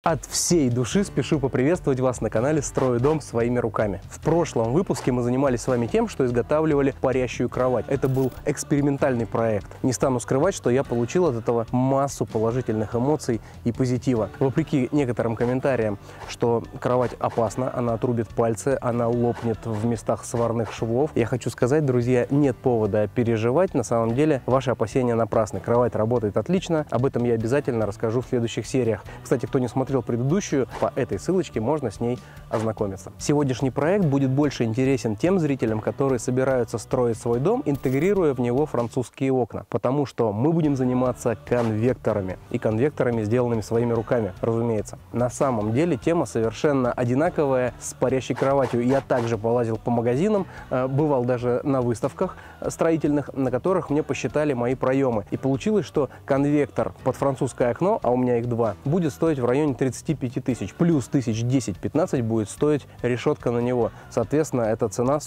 От всей души спешу поприветствовать вас на канале «Строю дом своими руками». В прошлом выпуске мы занимались с вами тем, что изготавливали парящую кровать. Это был экспериментальный проект. Не стану скрывать, что я получил от этого массу положительных эмоций и позитива. Вопреки некоторым комментариям, что кровать опасна, она отрубит пальцы, она лопнет в местах сварных швов, я хочу сказать, друзья, нет повода переживать. На самом деле ваши опасения напрасны. Кровать работает отлично. Об этом я обязательно расскажу в следующих сериях. Кстати, кто не смотрел предыдущую, по этой ссылочке можно с ней ознакомиться. Сегодняшний проект будет больше интересен тем зрителям, которые собираются строить свой дом, интегрируя в него французские окна, потому что мы будем заниматься конвекторами, и конвекторами, сделанными своими руками, разумеется. На самом деле тема совершенно одинаковая с парящей кроватью. Я также полазил по магазинам, бывал даже на выставках строительных, на которых мне посчитали мои проемы, и получилось, что конвектор под французское окно, а у меня их два, будет стоить в районе 35 тысяч, плюс 1010-15 будет стоить решетка на него. Соответственно, эта цена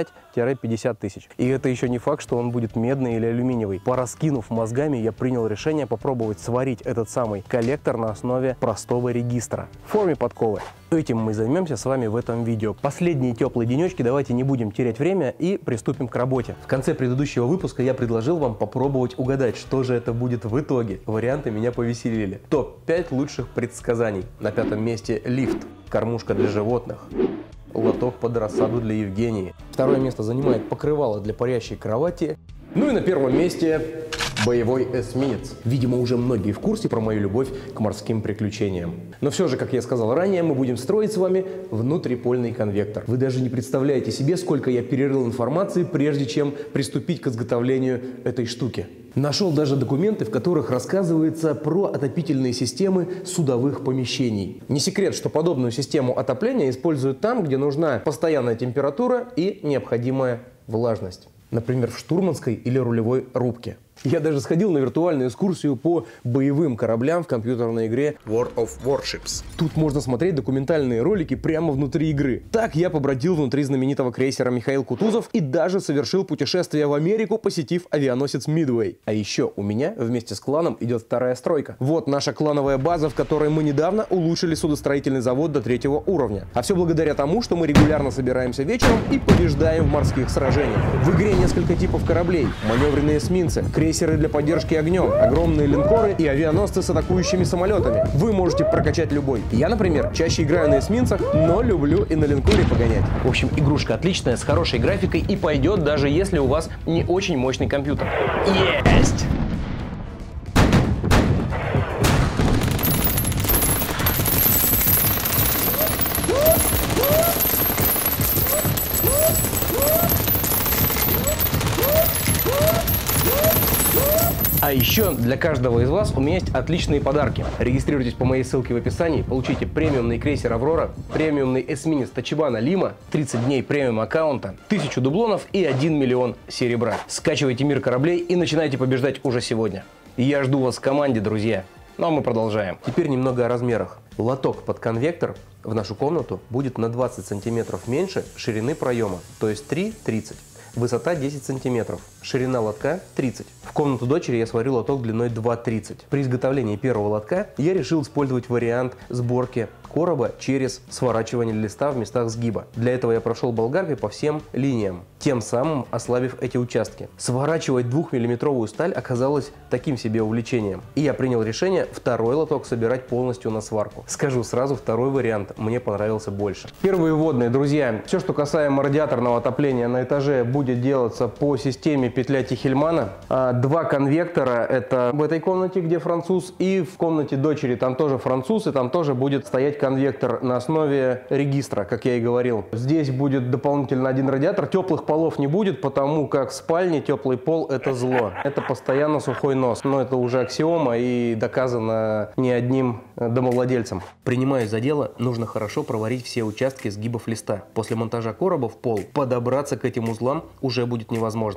45-50 тысяч. И это еще не факт, что он будет медный или алюминиевый. Пораскинув мозгами, я принял решение попробовать сварить этот самый коллектор на основе простого регистра в форме подковы. Этим мы займемся с вами в этом видео. Последние теплые денечки, давайте не будем терять время и приступим к работе. В конце предыдущего выпуска я предложил вам попробовать угадать, что же это будет в итоге. Варианты меня повеселили. Топ-5 лучших предсказаний. На 5-м месте лифт, кормушка для животных, лоток под рассаду для Евгении. 2-е место занимает покрывало для парящей кровати. Ну и на 1-м месте боевой эсминец. Видимо, уже многие в курсе про мою любовь к морским приключениям. Но все же, как я сказал ранее, мы будем строить с вами внутрипольный конвектор. Вы даже не представляете себе, сколько я перерыл информации, прежде чем приступить к изготовлению этой штуки. Нашел даже документы, в которых рассказывается про отопительные системы судовых помещений. Не секрет, что подобную систему отопления используют там, где нужна постоянная температура и необходимая влажность. Например, в штурманской или рулевой рубке. Я даже сходил на виртуальную экскурсию по боевым кораблям в компьютерной игре World of Warships. Тут можно смотреть документальные ролики прямо внутри игры. Так я побродил внутри знаменитого крейсера Михаил Кутузов и даже совершил путешествие в Америку, посетив авианосец Midway. А еще у меня вместе с кланом идет 2-я стройка. Вот наша клановая база, в которой мы недавно улучшили судостроительный завод до 3-го уровня. А все благодаря тому, что мы регулярно собираемся вечером и побеждаем в морских сражениях. В игре несколько типов кораблей: маневренные эсминцы, крейсеры для поддержки огнем, огромные линкоры и авианосцы с атакующими самолетами. Вы можете прокачать любой. Я, например, чаще играю на эсминцах, но люблю и на линкоре погонять. В общем, игрушка отличная, с хорошей графикой и пойдет, даже если у вас не очень мощный компьютер. Есть! А еще для каждого из вас у меня есть отличные подарки. Регистрируйтесь по моей ссылке в описании, получите премиумный крейсер Аврора, премиумный эсминец Тачибана Лима, 30 дней премиум аккаунта, 1000 дублонов и 1 миллион серебра. Скачивайте мир кораблей и начинайте побеждать уже сегодня. Я жду вас в команде, друзья. Ну а мы продолжаем. Теперь немного о размерах. Лоток под конвектор в нашу комнату будет на 20 сантиметров меньше ширины проема, то есть 3,30. Высота 10 сантиметров, ширина лотка 30. В комнату дочери я сварил лоток длиной 2,30. При изготовлении первого лотка я решил использовать вариант сборки короба через сворачивание листа в местах сгиба. Для этого я прошел болгаркой по всем линиям, тем самым ослабив эти участки. Сворачивать 2-миллиметровую сталь оказалось таким себе увлечением, и я принял решение 2-й лоток собирать полностью на сварку. Скажу сразу, 2-й вариант мне понравился больше. Первые вводные, друзья. Все, что касаемо радиаторного отопления на этаже, будет делаться по системе петля Тихельмана. 2 конвектора, это в этой комнате, где француз, и в комнате дочери, там тоже француз, и там тоже будет стоять конвектор на основе регистра, как я и говорил. Здесь будет дополнительно 1 радиатор. Теплых полов не будет, потому как в спальне теплый пол — это зло. Это постоянно сухой нос. Но это уже аксиома и доказано не одним домовладельцем. Принимаясь за дело, нужно хорошо проварить все участки сгибов листа. После монтажа короба в пол подобраться к этим узлам уже будет невозможно.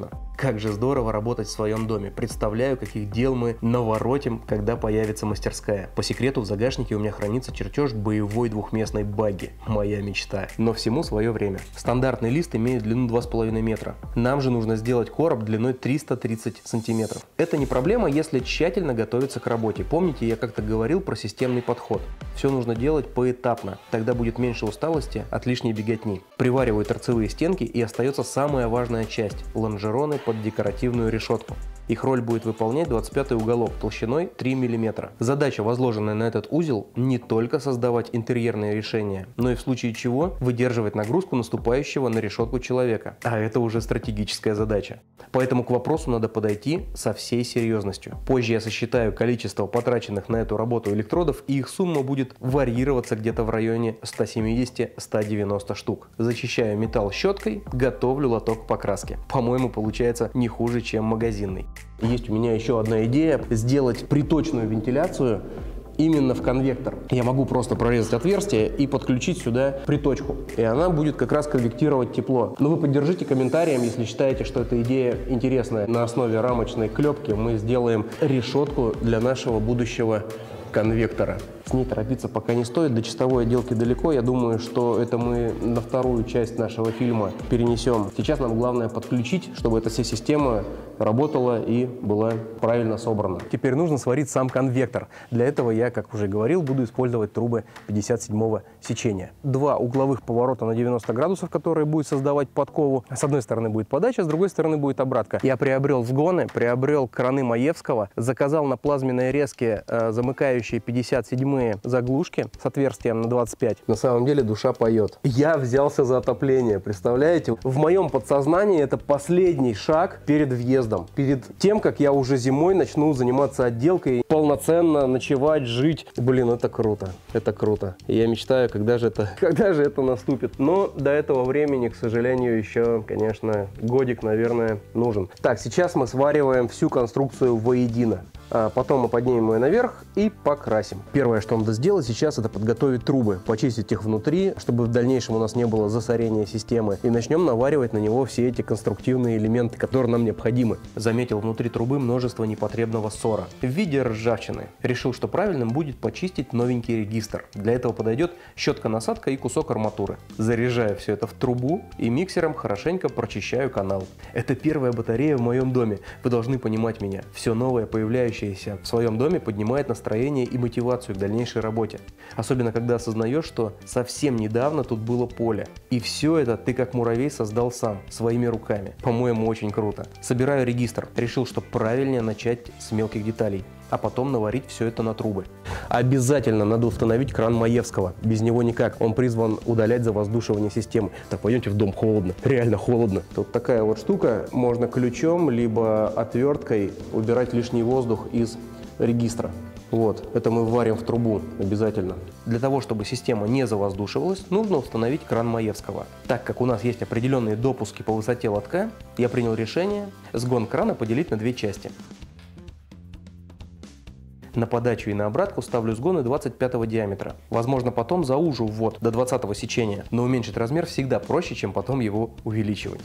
Как же здорово работать в своем доме. Представляю, каких дел мы наворотим, когда появится мастерская. По секрету, в загашнике у меня хранится чертеж боевой двухместной багги. Моя мечта. Но всему свое время. Стандартный лист имеет длину 2,5 метра. Нам же нужно сделать короб длиной 330 сантиметров. Это не проблема, если тщательно готовиться к работе. Помните, я как-то говорил про системный подход. Все нужно делать поэтапно. Тогда будет меньше усталости от лишней беготни. Привариваю торцевые стенки, и остается самая важная часть – лонжероны под декоративную решетку. Их роль будет выполнять 25-й уголок толщиной 3 мм. Задача, возложенная на этот узел, не только создавать интерьерные решения, но и в случае чего выдерживать нагрузку наступающего на решетку человека. А это уже стратегическая задача. Поэтому к вопросу надо подойти со всей серьезностью. Позже я сосчитаю количество потраченных на эту работу электродов, и их сумма будет варьироваться где-то в районе 170-190 штук. Зачищаю металл щеткой, готовлю лоток покраски. По-моему, получается не хуже, чем магазинный. Есть у меня еще одна идея – сделать приточную вентиляцию именно в конвектор. Я могу просто прорезать отверстие и подключить сюда приточку. И она будет как раз конвектировать тепло. Но вы поддержите комментарием, если считаете, что эта идея интересная. На основе рамочной клепки мы сделаем решетку для нашего будущего конвектора. С ней торопиться пока не стоит, до чистовой отделки далеко. Я думаю, что это мы на вторую часть нашего фильма перенесем. Сейчас нам главное подключить, чтобы эта вся система работала и была правильно собрана. Теперь нужно сварить сам конвектор. Для этого я, как уже говорил, буду использовать трубы 57-го сечения. Два угловых поворота на 90 градусов, которые будет создавать подкову. С одной стороны будет подача, с другой стороны будет обратка. Я приобрел сгоны, приобрел краны Маевского, заказал на плазменной резке замыкающие 57-е заглушки с отверстием на 25. На самом деле душа поет. Я взялся за отопление, представляете? В моем подсознании это последний шаг перед въездом. Перед тем, как я уже зимой начну заниматься отделкой, полноценно ночевать, жить. Блин, это круто. Это круто. И я мечтаю, когда же это наступит. Но до этого времени, к сожалению, еще, конечно, годик, наверное, нужен. Так, сейчас мы свариваем всю конструкцию воедино. Потом мы поднимем ее наверх и покрасим. Первое, что надо сделать сейчас, это подготовить трубы, почистить их внутри, чтобы в дальнейшем у нас не было засорения системы. И начнем наваривать на него все эти конструктивные элементы, которые нам необходимы. Заметил внутри трубы множество непотребного ссора в виде ржавчины. Решил, что правильным будет почистить новенький регистр. Для этого подойдет щетка-насадка и кусок арматуры. Заряжаю все это в трубу и миксером хорошенько прочищаю канал. Это первая батарея в моем доме. Вы должны понимать меня. Все новое, появляющееся в своем доме, поднимает настроение и мотивацию к дальнейшей работе. Особенно, когда осознаешь, что совсем недавно тут было поле. И все это ты как муравей создал сам, своими руками. По-моему, очень круто. Собираю регистр. Решил, что правильнее начать с мелких деталей, а потом наварить все это на трубы. Обязательно надо установить кран Маевского. Без него никак. Он призван удалять завоздушивание системы. Так, пойдемте в дом, холодно. Реально холодно. Тут такая вот штука. Можно ключом, либо отверткой убирать лишний воздух из регистра. Вот, это мы варим в трубу обязательно. Для того, чтобы система не завоздушивалась, нужно установить кран Маевского. Так как у нас есть определенные допуски по высоте лотка, я принял решение сгон крана поделить на две части. На подачу и на обратку ставлю сгоны 25 диаметра. Возможно, потом заужу ввод до 20 сечения, но уменьшить размер всегда проще, чем потом его увеличивать.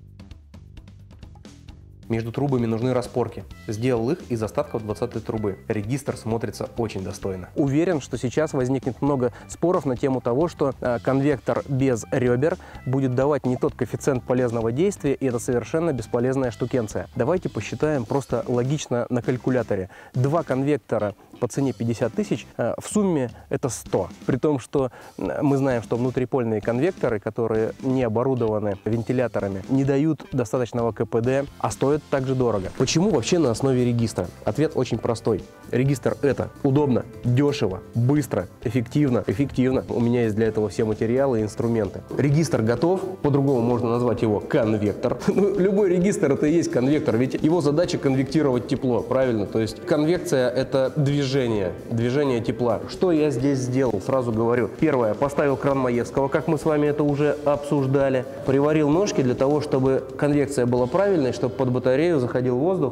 Между трубами нужны распорки. Сделал их из остатков 20-й трубы. Регистр смотрится очень достойно. Уверен, что сейчас возникнет много споров на тему того, что конвектор без ребер будет давать не тот коэффициент полезного действия, и это совершенно бесполезная штукенция. Давайте посчитаем просто логично на калькуляторе. Два конвектора по цене 50 тысяч, в сумме это 100. При том, что мы знаем, что внутрипольные конвекторы, которые не оборудованы вентиляторами, не дают достаточного КПД, а стоят также дорого. Почему вообще на основе регистра? Ответ очень простой. Регистр – это удобно, дешево, быстро, эффективно. У меня есть для этого все материалы и инструменты. Регистр готов, по-другому можно назвать его конвектор. Любой регистр – это и есть конвектор, ведь его задача конвектировать тепло, правильно? То есть конвекция – это движение тепла. Что я здесь сделал? Сразу говорю. Первое, поставил кран Маевского, как мы с вами это уже обсуждали. Приварил ножки для того, чтобы конвекция была правильной, чтобы под батарею заходил воздух и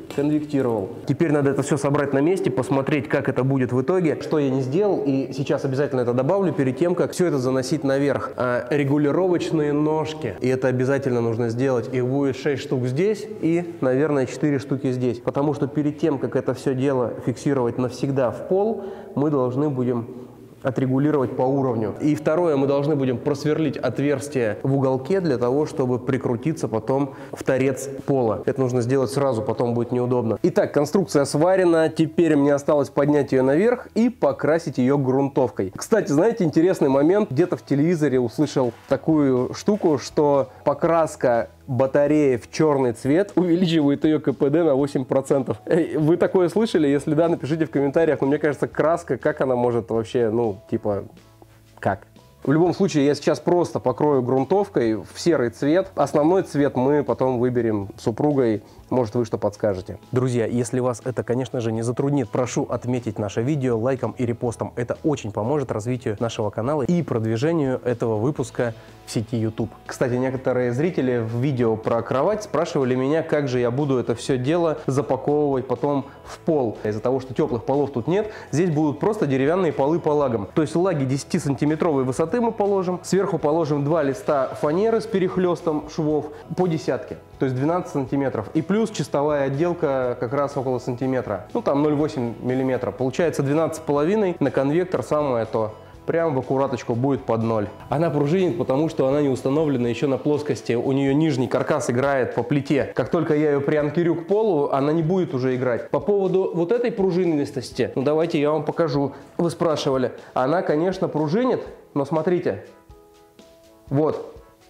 конвектировал. Теперь надо это все собрать на месте, посмотреть, как это будет в итоге. Что я не сделал, и сейчас обязательно это добавлю перед тем, как все это заносить наверх. Регулировочные ножки. И это обязательно нужно сделать. Их будет 6 штук здесь и, наверное, 4 штуки здесь. Потому что перед тем, как это все дело фиксировать навсегда в пол, мы должны будем отрегулировать по уровню. И второе, мы должны будем просверлить отверстие в уголке для того, чтобы прикрутиться потом в торец пола. Это нужно сделать сразу, потом будет неудобно. Итак, конструкция сварена. Теперь мне осталось поднять ее наверх и покрасить ее грунтовкой. Кстати, знаете, интересный момент. Где-то в телевизоре услышал такую штуку, что покраска батареи в черный цвет увеличивает ее КПД на 8%. Вы такое слышали? Если да, напишите в комментариях. Но мне кажется, краска, как она может вообще, ну, типа, как? В любом случае, я сейчас просто покрою грунтовкой в серый цвет. Основной цвет мы потом выберем с супругой. Может, вы что подскажете. Друзья, если вас это, конечно же, не затруднит, прошу отметить наше видео лайком и репостом. Это очень поможет развитию нашего канала и продвижению этого выпуска в сети YouTube. Кстати, некоторые зрители в видео про кровать спрашивали меня, как же я буду это все дело запаковывать потом в пол. Из-за того, что теплых полов тут нет, здесь будут просто деревянные полы по лагам. То есть лаги 10-сантиметровой высоты мы положим, сверху положим 2 листа фанеры с перехлестом швов по десятке, то есть 12 сантиметров. И плюс чистовая отделка как раз около сантиметра, ну там 0,8 миллиметра. Получается 12,5 на конвектор, самое то. Прям в аккураточку будет под 0. Она пружинит, потому что она не установлена еще на плоскости. У нее нижний каркас играет по плите. Как только я ее прианкерю к полу, она не будет уже играть. По поводу вот этой пружинистости, ну давайте я вам покажу. Вы спрашивали. Она, конечно, пружинит, но смотрите. Вот.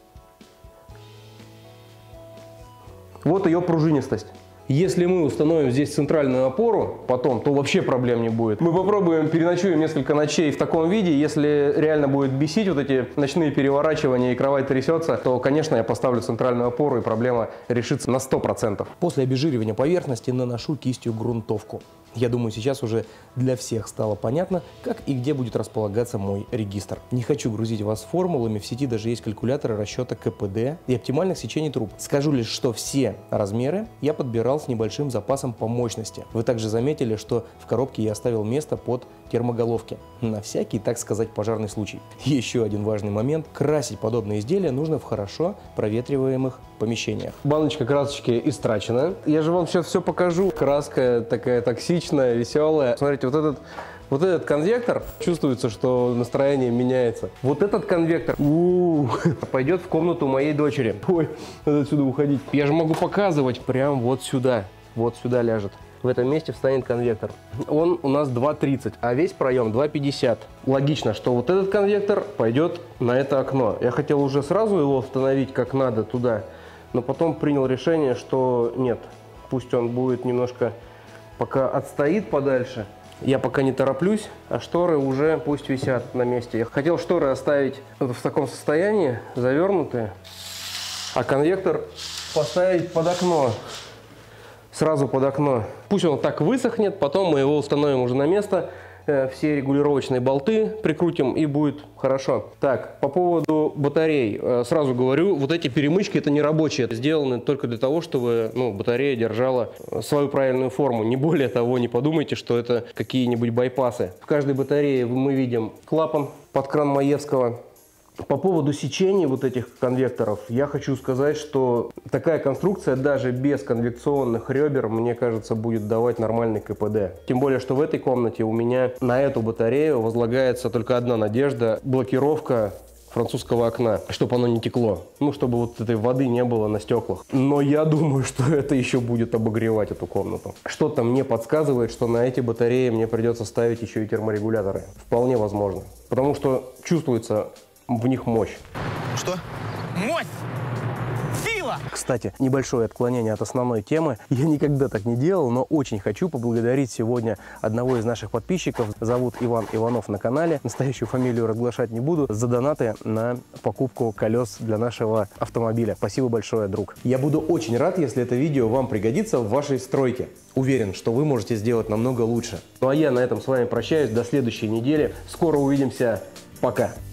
Вот ее пружинистость. Если мы установим здесь центральную опору потом, то вообще проблем не будет. Мы попробуем, переночуем несколько ночей в таком виде. Если реально будет бесить вот эти ночные переворачивания и кровать трясется, то, конечно, я поставлю центральную опору и проблема решится на 100%. После обезжиривания поверхности наношу кистью грунтовку. Я думаю, сейчас уже для всех стало понятно, как и где будет располагаться мой регистр. Не хочу грузить вас формулами, в сети даже есть калькуляторы расчета КПД и оптимальных сечений труб. Скажу лишь, что все размеры я подбирал с небольшим запасом по мощности. Вы также заметили, что в коробке я оставил место под термоголовки. На всякий, так сказать, пожарный случай. Еще один важный момент. Красить подобные изделия нужно в хорошо проветриваемых помещениях. Баночка красочки истрачена. Я же вам сейчас все покажу. Краска такая токсичная, веселая. Смотрите, вот этот конвектор, чувствуется, что настроение меняется. Вот этот конвектор пойдет в комнату моей дочери. Ой, надо отсюда уходить. Я же могу показывать. Прям вот сюда ляжет. В этом месте встанет конвектор. Он у нас 2,30, а весь проем 2,50. Логично, что вот этот конвектор пойдет на это окно. Я хотел уже сразу его установить как надо туда, но потом принял решение, что нет, пусть он будет немножко, пока отстоит подальше. Я пока не тороплюсь, а шторы уже пусть висят на месте. Я хотел шторы оставить в таком состоянии, завернутые, а конвектор поставить под окно. Сразу под окно. Пусть он так высохнет, потом мы его установим уже на место, все регулировочные болты прикрутим и будет хорошо. Так, по поводу батарей. Сразу говорю, вот эти перемычки это не рабочие. Это сделаны только для того, чтобы батарея держала свою правильную форму. Не более того, не подумайте, что это какие-нибудь байпасы. В каждой батарее мы видим клапан под кран Маевского. По поводу сечений вот этих конвекторов, я хочу сказать, что такая конструкция даже без конвекционных ребер, мне кажется, будет давать нормальный КПД. Тем более, что в этой комнате у меня на эту батарею возлагается только одна надежда – блокировка французского окна, чтобы оно не текло. Ну, чтобы вот этой воды не было на стеклах. Но я думаю, что это еще будет обогревать эту комнату. Что-то мне подсказывает, что на эти батареи мне придется ставить еще и терморегуляторы. Вполне возможно. Потому что чувствуется в них мощь. Что? Мощь! Сила! Кстати, небольшое отклонение от основной темы. Я никогда так не делал, но очень хочу поблагодарить сегодня одного из наших подписчиков. Зовут Иван Иванов на канале. Настоящую фамилию разглашать не буду. За донаты на покупку колес для нашего автомобиля. Спасибо большое, друг. Я буду очень рад, если это видео вам пригодится в вашей стройке. Уверен, что вы можете сделать намного лучше. Ну а я на этом с вами прощаюсь. До следующей недели. Скоро увидимся. Пока.